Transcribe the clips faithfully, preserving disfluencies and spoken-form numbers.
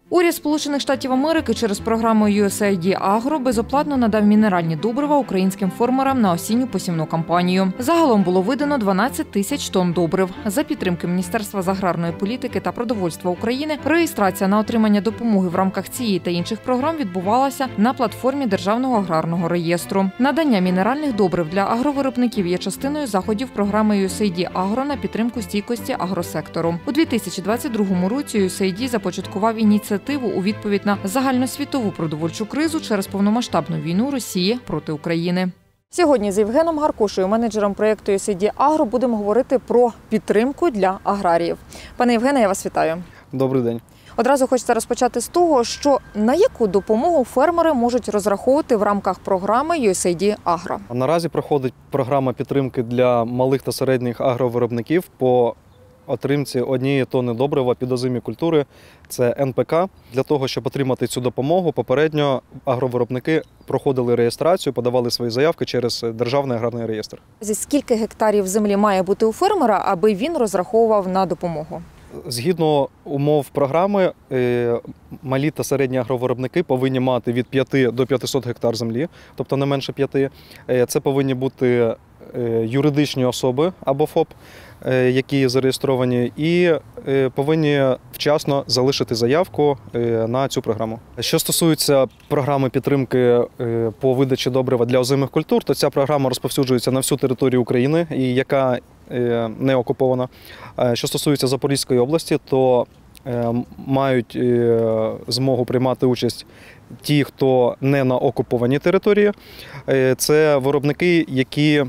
Уряд Сполучених Штатів Америки через програму ю ес ей ай ді Agro безоплатно надав мінеральні добрива українським фермерам на осінню посівну кампанію. Загалом було видано дванадцять тисяч тонн добрив. За підтримки Міністерства з аграрної політики та продовольства України реєстрація на отримання допомоги в рамках цієї та інших програм відбувалася на платформі Державного аграрного реєстру. Надання мінеральних добрив для агровиробників є частиною заходів програми ю ес ей ай ді Agro на підтримку стійкості агросектору. У дві тисячі двадцять другому році ю ес ей ай ді започаткував ініціативу у відповідь на загальносвітову продовольчу кризу через повномасштабну війну Росії проти України. Сьогодні з Євгеном Гаркошею, менеджером проєкту ю ес ей ай ді Agro, будемо говорити про підтримку для аграріїв. Пане Євгене, я вас вітаю. Добрий день. Одразу хочеться розпочати з того, що на яку допомогу фермери можуть розраховувати в рамках програми ю ес ей ай ді Agro? Наразі проходить програма підтримки для малих та середніх агровиробників по отримці однієї тонни добрива під озимі культури – це ен пе ка. Для того, щоб отримати цю допомогу, попередньо агровиробники проходили реєстрацію, подавали свої заявки через Державний аграрний реєстр. Зі скільки гектарів землі має бути у фермера, аби він розраховував на допомогу? Згідно умов програми, малі та середні агровиробники повинні мати від п'яти до п'ятисот гектар землі, тобто не менше п'яти. Це повинні бути юридичні особи або ФОП, які зареєстровані, і повинні вчасно залишити заявку на цю програму. Що стосується програми підтримки по видачі добрива для озимих культур, то ця програма розповсюджується на всю територію України, і яка не окупована. Що стосується Запорізької області, то мають змогу приймати участь ті, хто не на окупованій території. Це виробники, які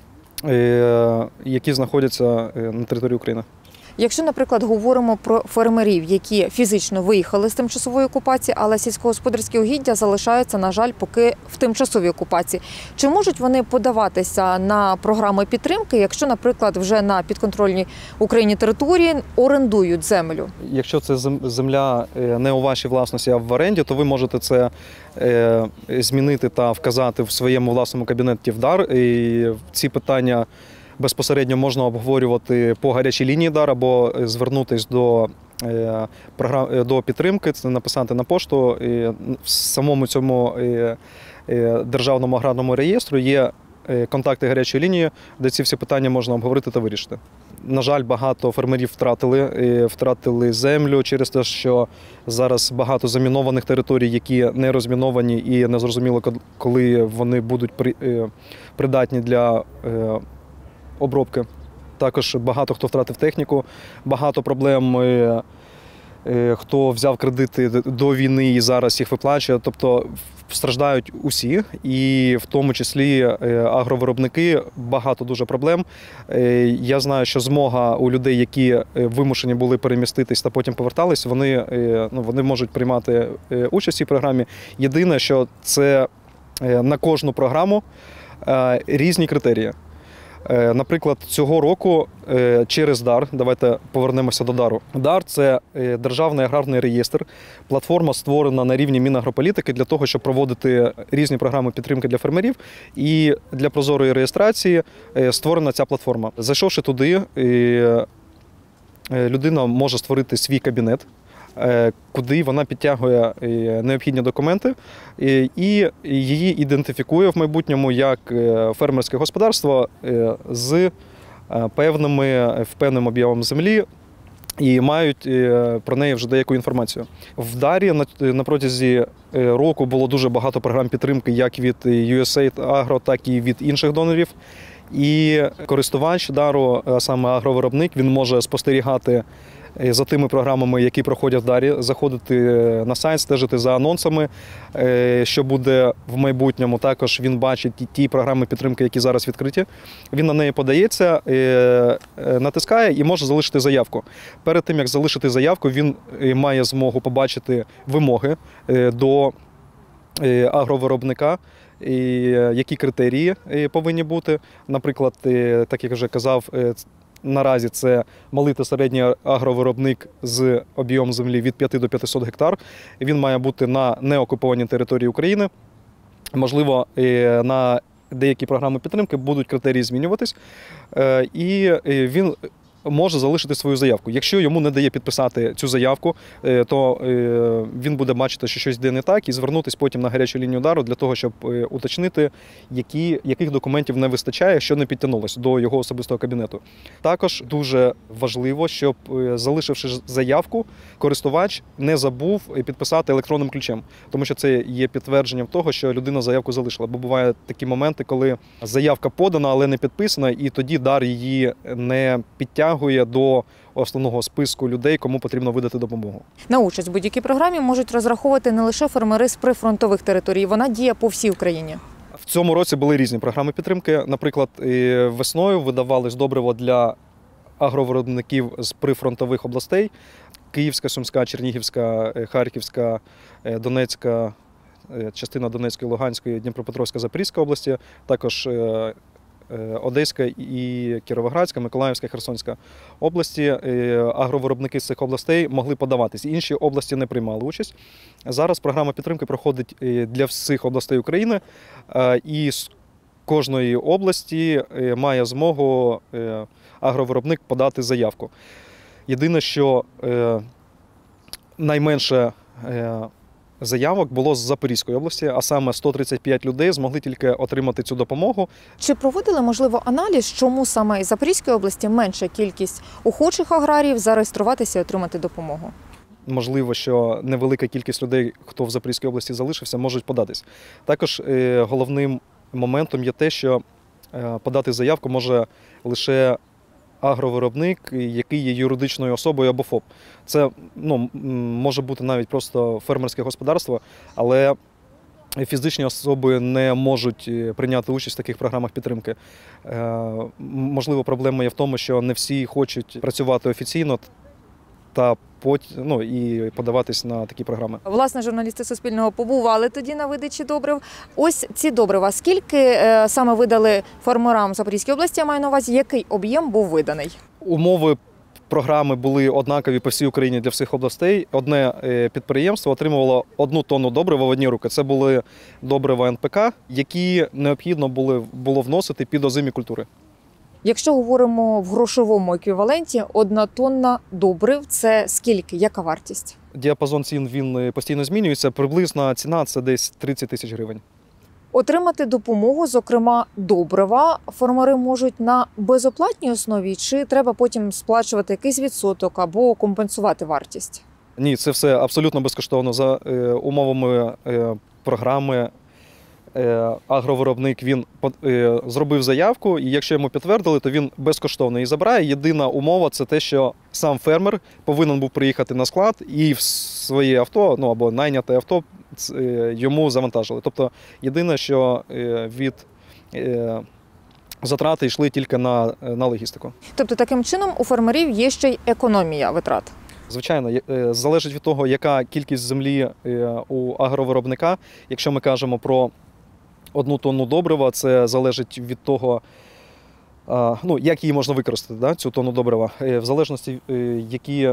які знаходяться на території України. Якщо, наприклад, говоримо про фермерів, які фізично виїхали з тимчасової окупації, але сільськогосподарські угіддя залишаються, на жаль, поки в тимчасовій окупації, чи можуть вони подаватися на програми підтримки, якщо, наприклад, вже на підконтрольній Україні території орендують землю? Якщо це земля не у вашій власності, а в оренді, то ви можете це змінити та вказати в своєму власному кабінеті в дар. І ці питання безпосередньо можна обговорювати по гарячій лінії дар або звернутися до, до підтримки, це написати на пошту. І в самому цьому Державному аграрному реєстру є контакти гарячої лінії, де ці всі питання можна обговорити та вирішити. На жаль, багато фермерів втратили, втратили землю через те, що зараз багато замінованих територій, які не розміновані і не зрозуміло, коли вони будуть придатні для обробки. Також багато хто втратив техніку, багато проблем, хто взяв кредити до війни і зараз їх виплачує. Тобто страждають усі, і в тому числі агровиробники, багато дуже проблем. Я знаю, що змога у людей, які вимушені були переміститись та потім повертались, вони, ну, вони можуть приймати участь у цій програмі. Єдине, що це на кожну програму різні критерії. Наприклад, цього року через дар, давайте повернемося до дару. Дар – це Державний аграрний реєстр, платформа створена на рівні Мінагрополітики для того, щоб проводити різні програми підтримки для фермерів. І для прозорої реєстрації створена ця платформа. Зайшовши туди, людина може створити свій кабінет, куди вона підтягує необхідні документи і її ідентифікує в майбутньому як фермерське господарство з певними, певним об'ємом землі і мають про неї вже деяку інформацію. В Дарі на протязі року було дуже багато програм підтримки як від ю ес ей ай ді Agro, так і від інших донорів. І користувач дару, а саме агровиробник, він може спостерігати за тими програмами, які проходять в Дарі, заходити на сайт, стежити за анонсами, що буде в майбутньому. Також він бачить ті програми підтримки, які зараз відкриті. Він на неї подається, натискає і може залишити заявку. Перед тим, як залишити заявку, він має змогу побачити вимоги до агровиробника, які критерії повинні бути. Наприклад, так як вже казав, наразі це малий та середній агровиробник з об'ємом землі від п'яти до п'ятисот гектар. Він має бути на неокупованій території України. Можливо, на деякі програми підтримки будуть критерії змінюватись. І він може залишити свою заявку. Якщо йому не дає підписати цю заявку, то він буде бачити, що щось йде не так, і звернутися потім на гарячу лінію удару для того, щоб уточнити, які, яких документів не вистачає, що не підтягнулося до його особистого кабінету. Також дуже важливо, щоб, залишивши заявку, користувач не забув підписати електронним ключем, тому що це є підтвердженням того, що людина заявку залишила. Бо бувають такі моменти, коли заявка подана, але не підписана, і тоді дар її не підтягує до основного списку людей, кому потрібно видати допомогу. На участь в будь-якій програмі можуть розраховувати не лише фермери з прифронтових територій, вона діє по всій Україні. В цьому році були різні програми підтримки. Наприклад, весною видавались добриво для агровиробників з прифронтових областей: Київська, Сумська, Чернігівська, Харківська, Донецька, частина Донецької, Луганської, Дніпропетровська, Запорізька області, також Одеська і Кіровоградська, Миколаївська, Херсонська області. Агровиробники з цих областей могли подаватись. Інші області не приймали участь. Зараз програма підтримки проходить для всіх областей України, і з кожної області має змогу агровиробник подати заявку. Єдине, що найменше заявок було з Запорізької області, а саме сто тридцять п'ять людей змогли тільки отримати цю допомогу. Чи проводили, можливо, аналіз, чому саме із Запорізької області менша кількість охочих аграріїв зареєструватися і отримати допомогу? Можливо, що невелика кількість людей, хто в Запорізькій області залишився, можуть податись. Також головним моментом є те, що подати заявку може лише агровиробник, який є юридичною особою або ФОП. Це ну, може бути навіть просто фермерське господарство, але фізичні особи не можуть прийняти участь в таких програмах підтримки. Можливо, проблема є в тому, що не всі хочуть працювати офіційно та ну, і подаватись на такі програми. Власне, журналісти Суспільного побували тоді на видачі добрив. Ось ці добрива. Скільки е, саме видали фермерам Запорізької області, я маю на увазі, який об'єм був виданий? Умови програми були однакові по всій Україні для всіх областей. Одне підприємство отримувало одну тонну добрива в одні руки. Це були добрива ен пе ка, які необхідно були, було вносити під озимі культури. Якщо говоримо в грошовому еквіваленті, одна тонна добрив – це скільки? Яка вартість? Діапазон цін він постійно змінюється. Приблизна ціна – це десь тридцять тисяч гривень. Отримати допомогу, зокрема добрива, фермери можуть на безоплатній основі, чи треба потім сплачувати якийсь відсоток або компенсувати вартість? Ні, це все абсолютно безкоштовно. За умовами програми агровиробник він зробив заявку, і якщо йому підтвердили, то він безкоштовно її забирає. Єдина умова – це те, що сам фермер повинен був приїхати на склад і в своє авто, ну або найняте авто, йому завантажили. Тобто єдине, що від затрати йшли тільки на, на логістику. Тобто таким чином у фермерів є ще й економія витрат? Звичайно, залежить від того, яка кількість землі у агровиробника. Якщо ми кажемо про одну тонну добрива, це залежить від того, ну, як її можна використати, да, цю тонну добрива. В залежності, які,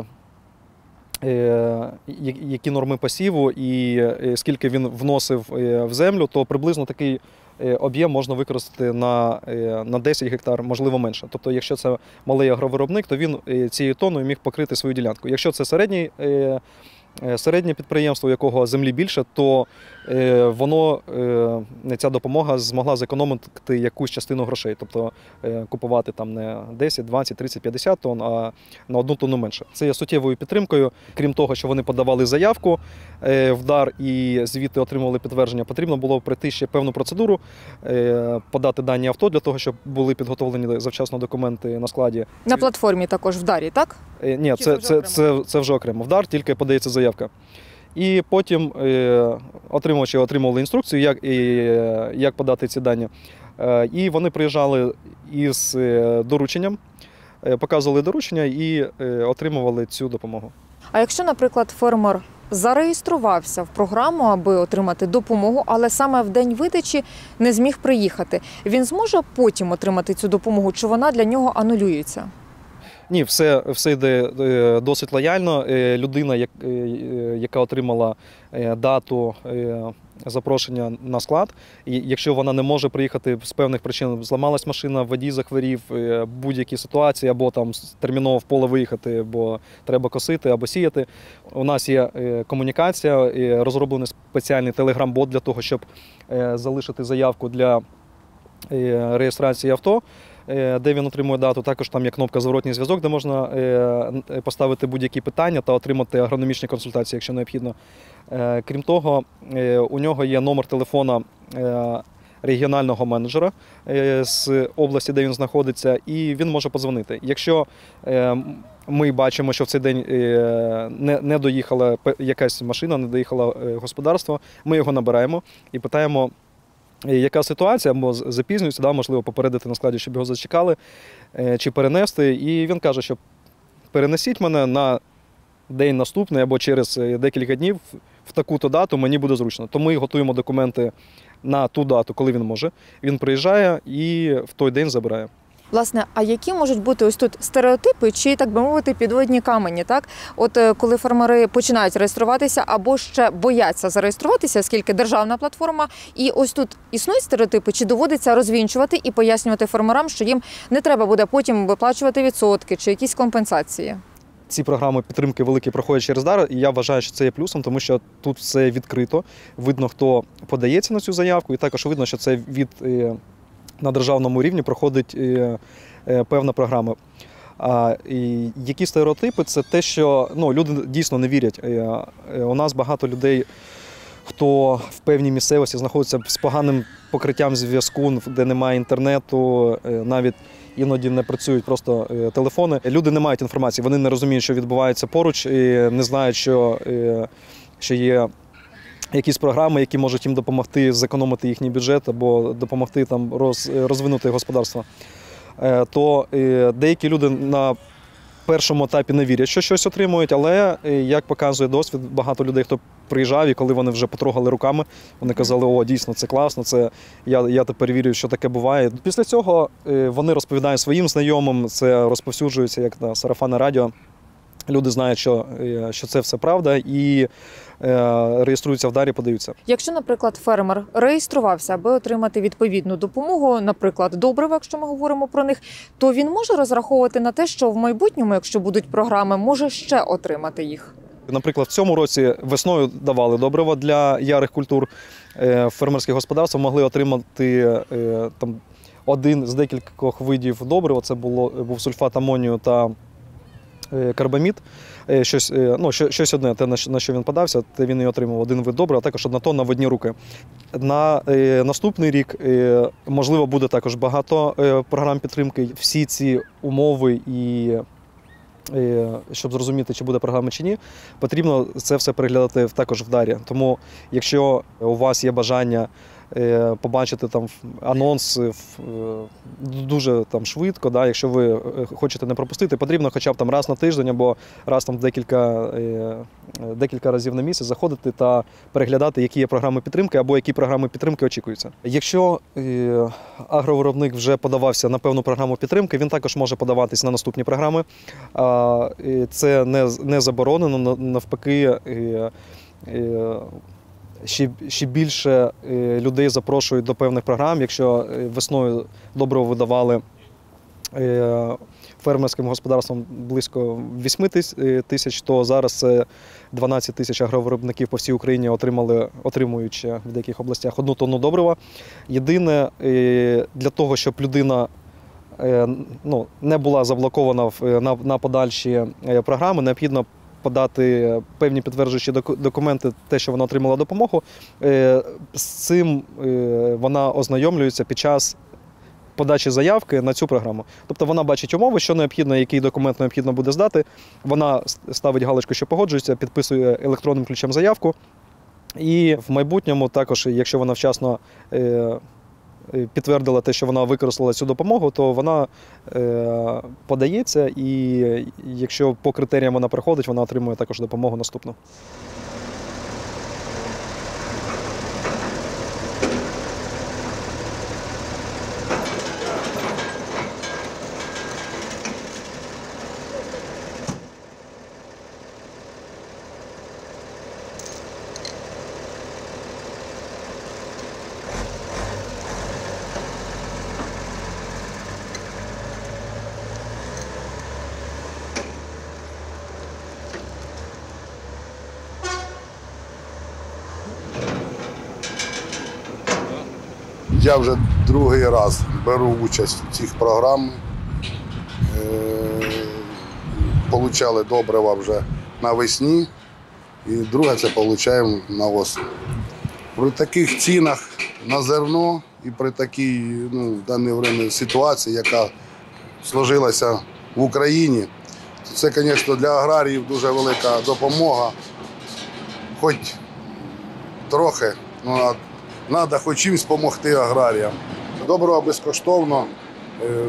які норми посіву і скільки він вносив в землю, то приблизно такий об'єм можна використати на, на десять гектар, можливо менше. Тобто, якщо це малий агровиробник, то він цією тонною міг покрити свою ділянку. Якщо це середній, середнє підприємство, у якого землі більше, то воно, ця допомога змогла зекономити якусь частину грошей. Тобто купувати там не десять, двадцять, тридцять, п'ятдесят тонн, а на одну тонну менше. Це є суттєвою підтримкою. Крім того, що вони подавали заявку в дар і звідти отримували підтвердження, потрібно було пройти ще певну процедуру, подати дані авто для того, щоб були підготовлені завчасно документи на складі. На платформі також в дарі, так? Ні, це, це, це, це вже окремо. В дар тільки подається заявка. І потім е, отримувачі отримували інструкцію, як, і, як подати ці дані. Е, і вони приїжджали із е, дорученням, е, показували доручення і е, отримували цю допомогу. А якщо, наприклад, фермер зареєструвався в програму, аби отримати допомогу, але саме в день видачі не зміг приїхати, він зможе потім отримати цю допомогу, чи вона для нього анулюється? Ні, все, все йде е, досить лояльно. Е, Людина, як- е, яка отримала е, дату е, запрошення на склад, і якщо вона не може приїхати з певних причин, зламалась машина, водій захворів, е, будь-які ситуації, або там терміново в поле виїхати, бо треба косити або сіяти. У нас є е, комунікація, е, розроблений спеціальний телеграм-бот для того, щоб е, залишити заявку для е, реєстрації авто, е, де він отримує дату. Також там є кнопка «Зворотній зв'язок», де можна е, поставити будь-які питання та отримати агрономічні консультації, якщо необхідно. Е, Крім того, е, у нього є номер телефона е, регіонального менеджера е, з області, де він знаходиться, і він може подзвонити. Якщо е, ми бачимо, що в цей день е, не, не доїхала пе- якась машина, не доїхало е, господарство, ми його набираємо і питаємо, е, яка ситуація, або з- запізнюється, да, можливо, попередити на складі, щоб його зачекали, е, чи перенести. І він каже, що перенесіть мене на день наступний або через е, декілька днів в таку-то дату, мені буде зручно. То ми готуємо документи на ту дату, коли він може. Він приїжджає і в той день забирає. Власне, а які можуть бути ось тут стереотипи чи, так би мовити, підводні камені? Так, от е, коли фермери починають реєструватися або ще бояться зареєструватися, оскільки державна платформа, і ось тут існують стереотипи, чи доводиться розвінчувати і пояснювати фермерам, що їм не треба буде потім виплачувати відсотки чи якісь компенсації? Ці програми підтримки великі проходять через дар, і я вважаю, що це є плюсом, тому що тут все відкрито. Видно, хто подається на цю заявку, і також видно, що це від е, на державному рівні проходить е, е, певна програма. А, і які стереотипи? Це те, що ну, люди дійсно не вірять. Е, е, у нас багато людей, хто в певній місцевості знаходиться з поганим покриттям зв'язку, де немає інтернету, е, навіть іноді не працюють просто е, телефони. Люди не мають інформації, вони не розуміють, що відбувається поруч, і не знають, що, е, що є якісь програми, які можуть їм допомогти зекономити їхній бюджет або допомогти там роз, розвинути господарство. Е, то е, деякі люди на першому етапі не вірять, що щось отримують, але, е, як показує досвід, багато людей, хто приїжджав, і коли вони вже потрогали руками, вони казали, о, дійсно, це класно, це я, я тепер вірю, що таке буває. Після цього е, вони розповідають своїм знайомим, це розповсюджується як на сарафанне радіо. Люди знають, що, е, що це все правда, і е, реєструються в дарі, подаються. Якщо, наприклад, фермер реєструвався, аби отримати відповідну допомогу, наприклад, добрива, якщо ми говоримо про них, то він може розраховувати на те, що в майбутньому, якщо будуть програми, може ще отримати їх? Наприклад, в цьому році весною давали добрива для ярих культур. Е, Фермерські господарства могли отримати е, там, один з декількох видів добрива. Це було, був сульфат амонію та е, карбамід. Е, Щось, е, ну, що- щось одне, те, на що- на що він подався, те він і отримав один вид добрива, а також одна тонна в одні руки. На е, наступний рік, е, можливо, буде також багато е, програм підтримки. Всі ці умови і Е, щоб зрозуміти, чи буде програма чи ні, потрібно це все переглядати також в дарі. Тому, якщо у вас є бажання е, побачити там анонс е, дуже там швидко, да, якщо ви е, хочете не пропустити, потрібно хоча б там раз на тиждень або раз там в декілька, е, декілька разів на місяць заходити та переглядати, які є програми підтримки або які програми підтримки очікуються. Якщо е, агровиробник вже подавався на певну програму підтримки, він також може подаватись на наступні програми. А, і це не, не заборонено, на- навпаки, е, е, ще, ще більше е, людей запрошують до певних програм. Якщо е, весною добриво видавали е, фермерським господарствам близько вісім тисяч, то зараз це дванадцять тисяч агровиробників по всій Україні отримали, отримують ще в деяких областях одну тонну добрива. Єдине, е, для того, щоб людина е, ну, не була заблокована в- на, на подальші е, програми, необхідно подати певні підтверджуючі доку- документи, те, що вона отримала допомогу. Е, З цим е, вона ознайомлюється під час подачі заявки на цю програму. Тобто вона бачить умови, що необхідно, який документ необхідно буде здати. Вона ставить галочку, що погоджується, підписує електронним ключем заявку. І в майбутньому також, якщо вона вчасно е, е, підтвердила те, що вона використала цю допомогу, то вона е, подається, і якщо по критеріям вона проходить, вона отримує також допомогу наступну. Я вже другий раз беру участь у цих програмах. Получали добрива вже навесні, і друге це отримуємо на осінь. При таких цінах на зерно і при такій ну, в дане время ситуації, яка сложилася в Україні, це, звісно, для аграріїв дуже велика допомога. Хоч трохи, ну, треба хоч чимось допомогти аграріям. Добрива безкоштовно е,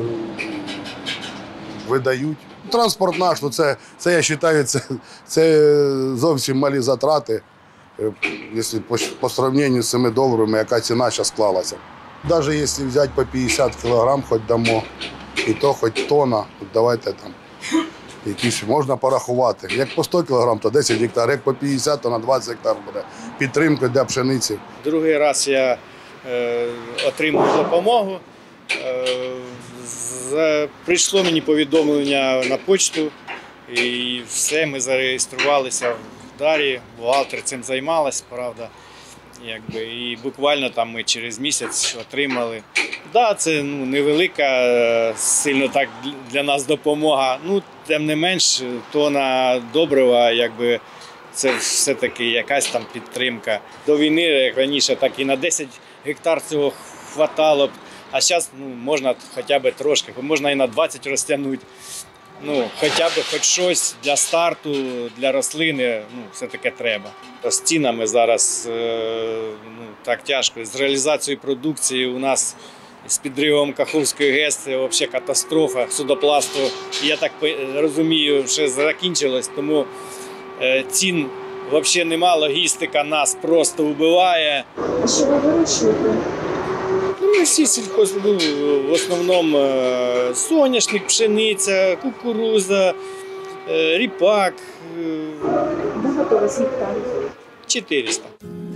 видають. Транспорт наш, ну це, це я вважаю, це, це зовсім малі затрати, якщо по, по сравненню з цими доларами, яка ціна зараз склалася. Навіть якщо взяти по п'ятдесят кілограм, хоч дамо, і то хоч тонна, давайте там якісь можна порахувати. Як по сто кілограм, то десять гектар, як по п'ятдесят, то на двадцять гектар буде підтримка для пшениці. Другий раз я е, отримав допомогу. Е, з, прийшло мені повідомлення на почту, і все, ми зареєструвалися в Дарі, бухгалтер цим займалась, правда. Якби, і буквально там ми через місяць отримали. Так, да, це ну, невелика сильно так для нас допомога. Ну, тим не менш, тонна добрива, якби, це все-таки якась там підтримка. До війни, як раніше, так і на десять гектар цього хватало б. А зараз ну, можна хоча б трошки, можна і на двадцять розтягнути. Ну, хоча б хоч щось для старту, для рослини, ну, все-таки треба. З цінами зараз ну, так тяжко. З реалізацією продукції у нас з підривом Каховської ГЕС це взагалі катастрофа судопласту. Я так розумію, що закінчилось, тому цін взагалі нема, логістика нас просто вбиває. А що ви вирощуєте? Ну, ми всі сільхоз, ну, в основному соняшник, пшениця, кукуруза, ріпак. Багато у вас гектарів? чотириста.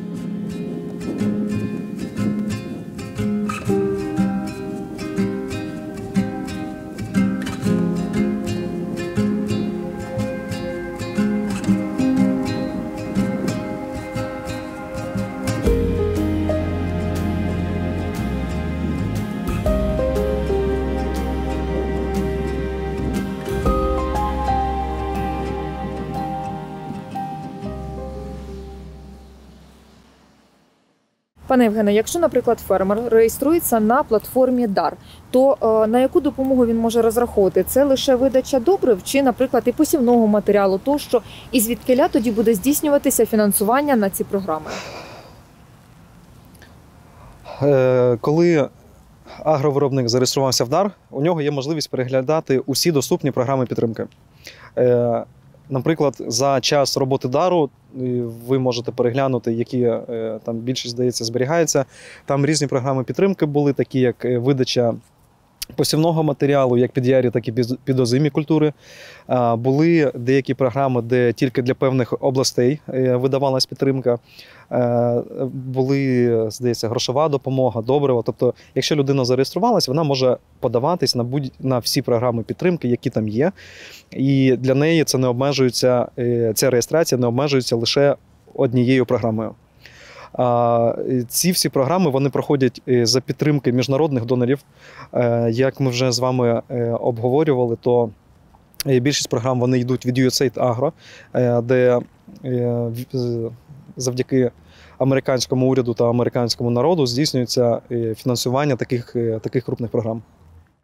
Пане Євгене, якщо, наприклад, фермер реєструється на платформі дар, то е, на яку допомогу він може розраховувати? Це лише видача добрив чи, наприклад, і посівного матеріалу тощо? І звідкиля тоді буде здійснюватися фінансування на ці програми? Е, коли агровиробник зареєструвався в дар, у нього є можливість переглядати усі доступні програми підтримки. Е, Наприклад, за час роботи дару ви можете переглянути, які там більшість, здається, зберігається. Там різні програми підтримки були, такі як видача посівного матеріалу, як під ярі, так і під озимі культури. Були деякі програми, де тільки для певних областей видавалась підтримка. Були, здається, грошова допомога, добрива. Тобто, якщо людина зареєструвалась, вона може подаватись на будь на всі програми підтримки, які там є. І для неї це не обмежується, ця реєстрація не обмежується лише однією програмою. Ці всі програми вони проходять за підтримки міжнародних донорів. Як ми вже з вами обговорювали, то більшість програм вони йдуть від ю ес ей ай ді Agro, де завдяки американському уряду та американському народу здійснюється фінансування таких, таких крупних програм.